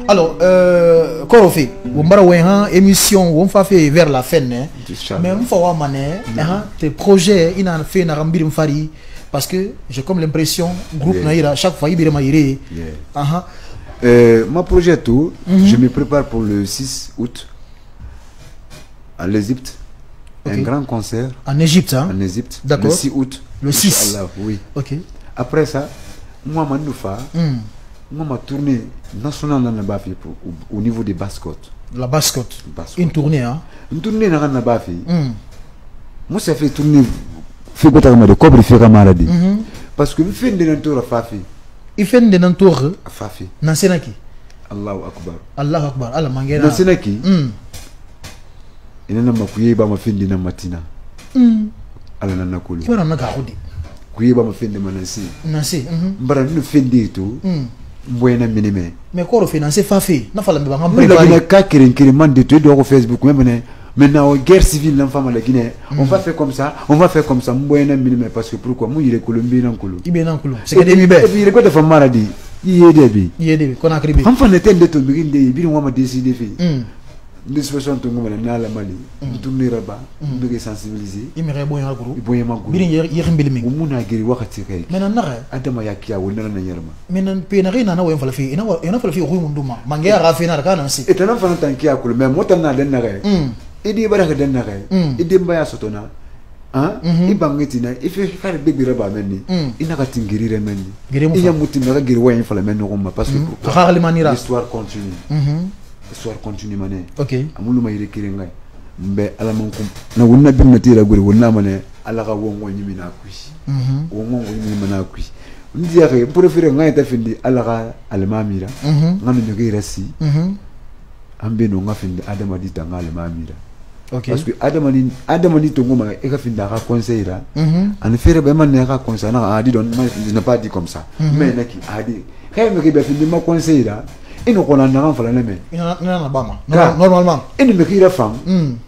Alors, Korofi, on va avoir une émission où on va faire vers la fin. Mais on va voir tes projets, il a fait un fari parce que j'ai comme l'impression groupe naïra chaque fois il y mon projet tout, je me prépare pour le 6 août à l'Égypte. Un grand concert. En Égypte, hein? En Égypte. D'accord. Le 6 août. Le 6. Allah, oui. Ok. Après ça, moi, ma tournée nationale dans la Bafi au niveau des Bascottes. La Bascotte. Une tournée, hein? Une tournée dans la Bafi. Moi, ça fait tourner. Fait quoi de cobre fait maladie. Parce que vous faites des entours à Fafi. Il fait des entours à Fafi. Nansenaki. Allahu Akbar. Allahu Akbar. Allah mangena. Nansenaki. Il y a un peu de fin de matina. Allah n'a pas tu vas en avoir dit. Kuye ba ma fin de manasi. Nansi. Mbara nous fin de tout. Mboyena minime. Mais quoi financer Fafi? Na fala me ba préparer. La Guinée ka kirin man de tout sur Facebook même maintenant guerre civile l'enfant à la Guinée. On va faire comme ça, on va faire comme ça. Mboyena minime parce que pourquoi moi il est Colombien en Colo. Il est en Colo. C'est que des mibé. Et puis il est quoi de femme maladie. Il est débit. Il est débit. Qu'on a crié. Enfant n'était de tout begin de bi on va décider fait. Des personnes qui ont la Mali, tourner là-bas, nous sensibiliser. Il me répond à groupe. Il boit ma groupe. Il y a un billing. Au monde a guéri wakati kai. Mais non, Adama yakia ou nana yerma. Mais non, pénari n'a pas fait. Il n'a pas fait au Munduma. Mangea rafina la canasi. Et un enfant tankia coule, mais moi t'en as denare. Et des barres denare. Et des baya sotona. Hein? Il bangetina. Il fait faire des bébés là-bas meni. Il n'a qu'à tingiri remeni. Il y a moutina la guéri il fallait mener Roma parce que l'histoire continue. L'histoire continue mané. Ok. Amulu ma yire kirenga. Mbe ala mankum. Na wonna bi matira gure wonna mané ala ka wongo nyimi na kushi. Wongo nyimi na kushi. Ndi yake préférer nga ta findi ala ka almamira. Ngano nyoge rasi. Ambe no nga findi adama di tanga almamira. Ok. Parce que adama di tongo ma e ka findi ka conseillera. En faire be man ne ka conseiller na adi don je n'ai pas dit comme ça. Mais naki adi. Kay me ke be findi ma conseillera. Et nous on a un enfant là même. Normalement. Et nous me qui la femme.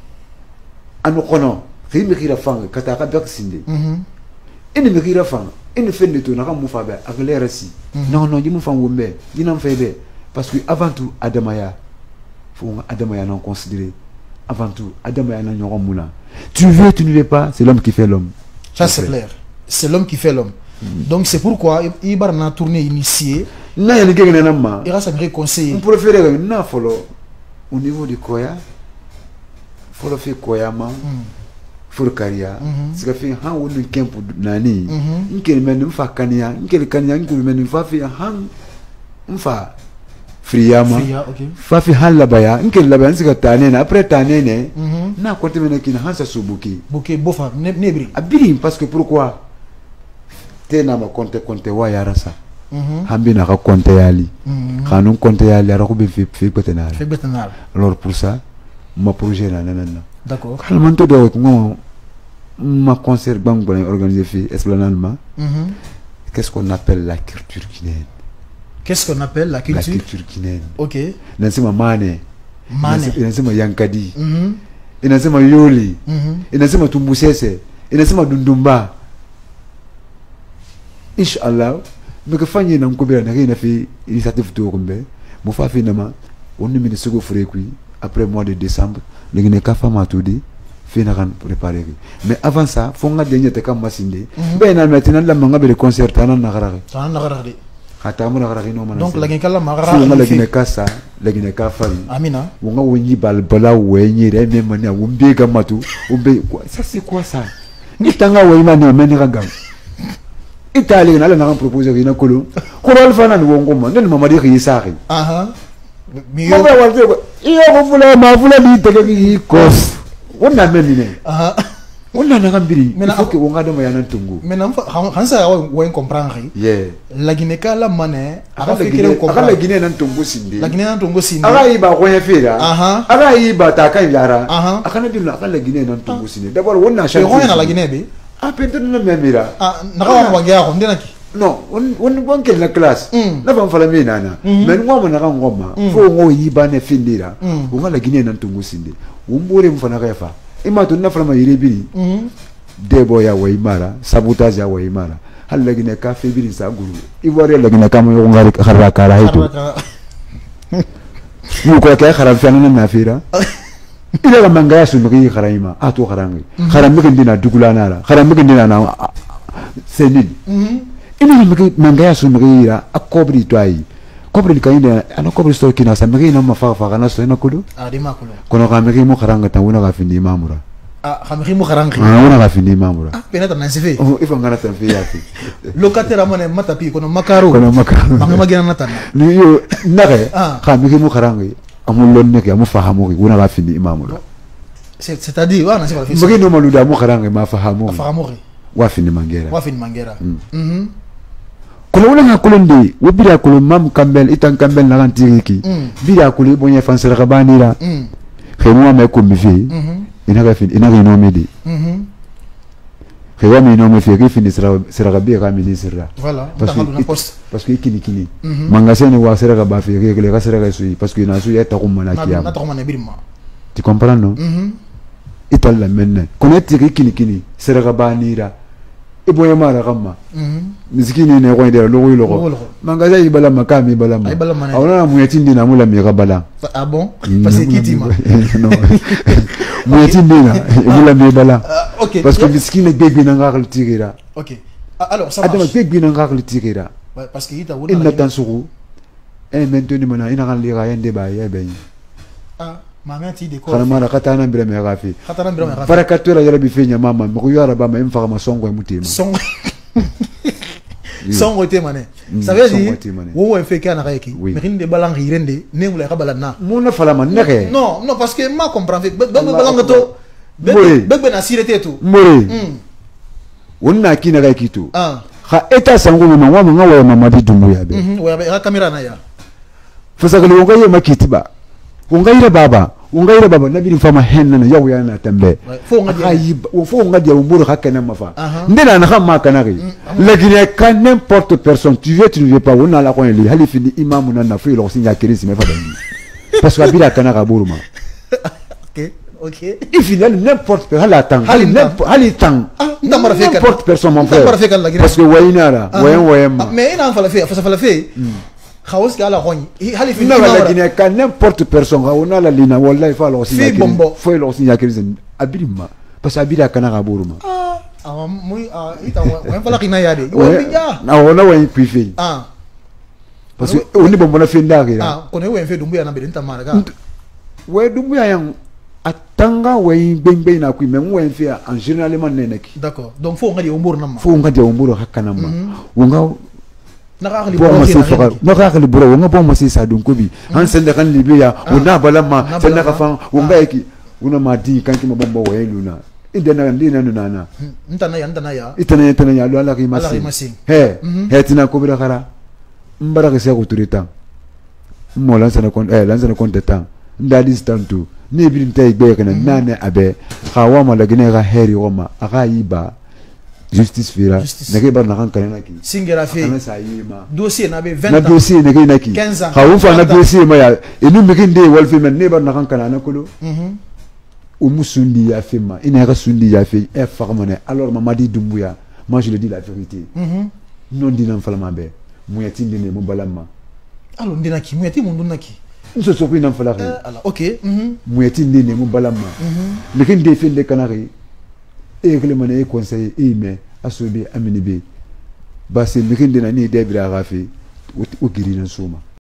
À nous connaissons. Qui me qui la femme. Kataka Bersinde. Et nous me qui la femme. Et nous faisons de tout. Nous avons fait avec les récits. Non non, dis-moi femme Wombe. Dis n'en fais pas. Parce que avant tout Adamaya, faut Adamaya non considérer. Avant tout Adamaya non yoron moula. Tu veux, tu ne veux pas, c'est l'homme qui fait l'homme. Ça c'est clair. C'est l'homme qui fait l'homme. Donc c'est pourquoi il va dans tournée initiée. Il va s'en conseiller. On préfère au niveau du Koya. Il faut le faire Koyama. Il faut le Karia. C'est que fait un ou deux camps pour Nani. Il y a une Kania. Il y a une Friama. Fafi Halabaya. Il y a une c'est que Tanene. Après Tanene, n'a pas de qui n'a pas Subuki. Bouquet Bofa, Nebri. Abiri, parce que pourquoi? Tena ma compte wa yarasa. Hambi na compte yali. Kanun compte yali ara ko be fait betenal. Alors pour ça, mon projet là nanana. D'accord. Kalman to do ko ma concert bang bon organisé fi Esplanade. Qu'est-ce qu'on appelle la culture guinéenne? Qu'est-ce qu'on appelle la culture? La culture guinéenne. OK. Nansema Mane. Nansema Yankadi. Nansema Yoli. Nansema Tumbusese. Nansema Dundumba. Inch'Allah, mais que Fanny n'a pas fait initiative de Rumbe, mon frère finalement, on est mis second frère après mois de décembre, les Guinéens femme a tout dit, fait n'a préparé. Mais avant ça, faut nga dernier te comme Massinde. Ben na maintenant la manga be le concert tana na garare. Tana na garare. Hata mo na garare no mana. Donc la Guinée la magara. Faut nga la Guinée kasa, la Guinée ka fari. Amina. Wonga wonyi bal bala wenyi re même mania wumbe gamatu, wumbe ça c'est quoi ça? Ni tanga wayima ne meni ragam. Italie n'a pas proposé rien à Colo. Coral Fanan Wongoma, non, maman dit qu'il s'arrête. Ah il y a un volet, ma voulait dire qu'il on a mené. Ah on a un biri. Mais il faut que on a demandé un tungu. Mais non, Hansa, on comprend. La Guinée, la monnaie, la Guinée n'a tungu sindi. La Guinée n'a tungu sindi. Araïba, Royafera. Araïba, Takayara. Ah, la Guinée n'a tungu sindi. D'abord, on a changé. La Guinée. Ah, peut-être même mira. Ah, non, on la classe. La femme fallait bien nana. Mais nous on a un Roma. Faut on y ban et finira. On va la Guinée dans ton gossinde. On bourre une fana refa. Et maintenant na femme irébili. Deboya Waimara, sabotage à Waimara. Hal la Guinée café biri sa guru. Il voit la Guinée comme on va haraka. mu ko ka kharam fi nan na fira ila manga ya sumri kharayma ato kharangi kharam mi dina dugulana la kharam mi dina na senin ina manga ya sumri ira akobri toyi kobri kainde ana kobri sto kina samri na mafa kana sto na kudu di makulo kono kamri mu kharanga tawuna ka findi mamura khamri mu kharangi una ka findi mamura penata na sefe ifa ngana tanfi yafi locataire amone matapi kono makaro banga magina natana ni yo nare khamri mu kharangi amulon nek amu fahamu una ka findi mamura c'est-à-dire wana c'est pas fait magi no maluda mu kharangi ma fahamu wa findi mangera kono wala nga kolonde wo bira kolo mam kambel itan kambel na rantiriki bira kolo bonye fansera kabanira khemo ma ko mifi ina ga fin ina ga no medi khemo mi no me fi fini sera bi ga ministre voilà parce que kini mangasene wa sera ga ba fi ga sera ga sui parce que na sui eta ko mana kiyam na to mana birma tu comprends non ital la menne kono tiri kini sera ga banira iboye mara kama miskini ne ko ndera logo logo mangaza ibala makami ibala awona muyetindi na mula mi kabala bon parce que kitima non muyetindi na ibala mi bala parce que miskini bébé na ngal tigera OK alors ça marche adama bébé na ngal tigera parce que ita wona inna tansuru maintenant mana ina ngal lira yende ba ya ben mama ti de ko kana mara katana mbira me gafi gafi barakatura yara bi fenya mama mo yara ba ma mfa ma songo e mutima songo te mané ça veut dire wo fait kana kaiki mais rinde balang rinde ne mula ka balana mo na fala man neke non parce que ma comprend be balang to be na sirete to more wonna kina kaiki to ha eta sango mo wa mo ngawa mama di dumbuya be wa kamera na ya fasakali wo ngaye makitiba ungaira baba nabiri fama henna na yawu yana tambe fo ngadi umburu hakana mafa ndena na kama kana ri lakini ka n'importe personne tu ne veux pas on la ko li halifi ni imamu na fi lo sinya kirisi me fa bani parce que abira kana ka buruma OK il final n'importe hala tang hali tang ndamara fe n'importe personne mon frère parce que wayinara wayen mais ina fa la fe khawos ka la rogni hali fi na la guinée ka n'importe personne on a la lina wallahi fa lo sinya faut lo sinya kirisi abirima parce que abira kana ka buruma muy ita wa fa la kina ya de na ona wa pifi parce que on est bon na fe ndari kono we fe dumbu ya na bedenta mara ka we dumbu ya yang atanga we bembe na ku men we fe en généralement neneki d'accord donc faut ngadi umbur na ma faut ngadi umbur hakana ma wonga nakakali bro wonga bo mo sisa dun ko bi han sende kan libya wona balama sende ka fa wonga yaki wona ma di kan ki mo bombo we luna indena ndina nuna ntana ya itana ya lo ala ki masi he tina ko bira kara mbara ke se ko turita mo lanza na kon teta ndadi stantu ni bi ntay be kana nane abe khawa ma lagine ga heri woma aga yiba justice fira nake bar na kan kana ki singera fe kana sayima dossier na be 20 ans na dossier nake naki khawu fa na dossier ma ya inu mikinde wal fi men ne bar na kan kana na kolo musundi ya fe ma ina ga sundi ya fe e farmane alors Mamadi Doumbouya moi je le dis la vérité non dinan falama be muyati ndine mo balama alors ndinaki muyati mo ndunaki nso so nan fala alors OK muyati ndine mo balama mikinde fe de kanari e klemane e conseil e me asobe amini be basi mikinde na ni debira gafi o girina suma